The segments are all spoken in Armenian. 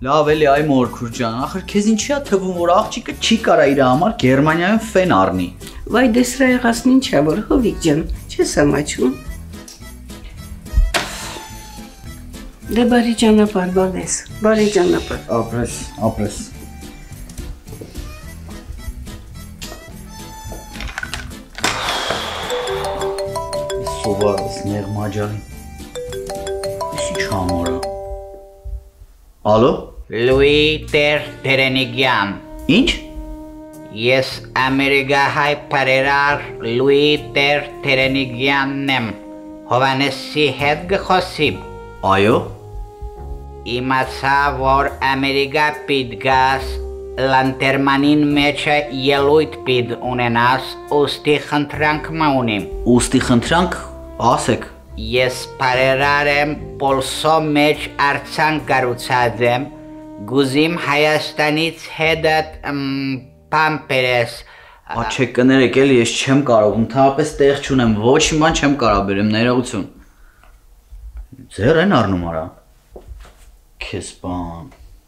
Լավ էլի այ մորքուր ջան, ախր քեզ ինչի՞ է թվում, որ աղջիկը չի կարա իր համար Գերմանիայում ֆեն առնի։ Վայ դե սրա եղածն ինչ է, որ Հովիկ ջան, չես ամաչում։ Դե բարի ճանապարհ, բալես, բարի ճանապարհ։ Ապրես։ Սովորս նեղմաջարին։ Ինչ համորա։ Ալո։ Լուի Տերենիգյան։ Ինչ։ Ես ամերիկահայ բարերար Լուի Տերենիգյանն եմ։ Հովհաննեսի հետ գխոսիմ։ Այո։ Իմացա, որ Ամերիկա պիտ գաս լանտերմանին մեջը ելույթ պիտ ունենաս, ուստի խնդրանք ունիմ։ Ուստի խնդրանք, ասեք։ Ես բարերար եմ, Պոլսո մեջ արձան կառուցած եմ, գուզիմ Հայաստանից հետդ պամպերես։ Աչեք կներեք էլի, ես չեմ կարող, ընդհանրապես տեղ չունեմ, ոչ մի բան չեմ կարող բերեմ, ներողություն։ Ձեր են առնում արա։ Քեզ բան։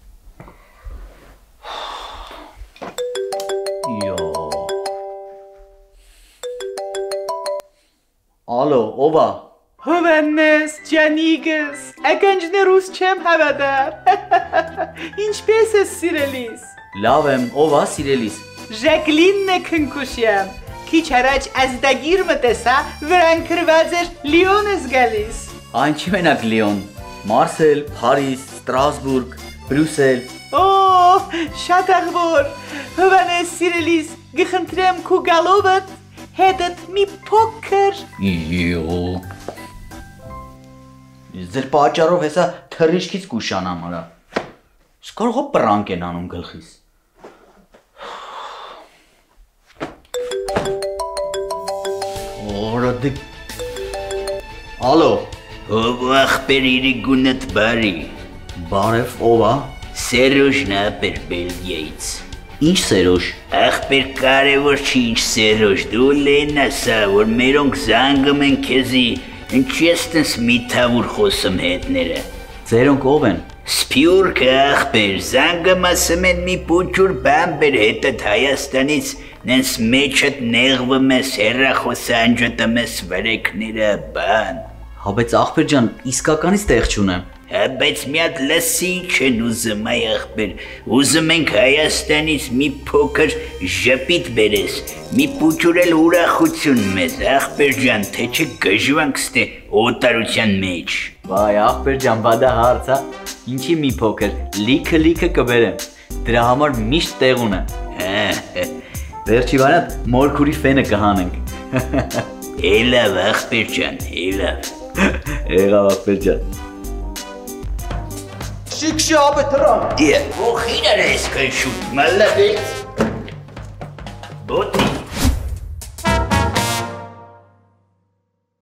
Յո։ Ալո, ով է։ Հովհաննես, ջանիկս, ականջներուս չեմ հավատար։ Ինչպես ես սիրելիս։ Լավ եմ, ով է սիրելիս։ Ժակլինն է քնքշությամբ։ Քիչ առաջ ազդագիրը տեսա, վրան գրված էր Լիոնս գալիս։ Այնչի մենակ Լիոն, Մարսել, Փարիզ, Ստրասբուրգ, Բրյուսել։ Օ, շատ աղբոր։ Հովհաննես սիրելիս, գխնդրեմ քու գալովդ, հետդ մի փոքր։ Յո։ Ձեր պատճառով հեսա թռիչքից կուշանամ արա։ Կարող է պրանկ են անում գլխիս։ Օրա դե։ Ալո։ Ով ախպերիրի գունդ բարի։ Բարև, ով է։ Սերոժն ախպեր Բելգիայից։ Ինչ Սերոժ։ Ախպեր կարևոր չի ինչ Սերոժ, դու լեն ասա, որ մերոնք զանգում են քեզի, ինչ ես տես միթավուր խոսում հետները։ Ձերոնք ով են։ Սպյուրքը ախպեր, զանգում ասում են մի պուչուր բան բեր հետդ Հայաստանից, նենց մեջդ նեղվում ես, հեռախոսանջդում ես վրեքները բան։ Հա բայց ախպեր ջան, իսկականից տեղ չունեմ։ Հա բայց մի հատ լսի չեն ուզում այ ախպեր, ուզում ենք Հայաստանից մի փոքր ժպիտ բերես, մի պուչուրել ուրախություն մեզ, ախպեր ջան, թե չէ գժվանք ստե օտարության մեջ։ Վայ ախպեր ջան, բա դա հարց է, ինչի մի փոքր, լիքը կբերեմ, դրա համար միշտ տեղ ունեմ։ Վերջի վարատ մորքուրի ֆենը կհանենք։ Էլավ ախպեր ջան, էլավ։ Եղավ ախպեր ջան։ Քնքշապ է թռան։ Ոხին էր ես քնքշում, մալլաբեց։ Բոտի։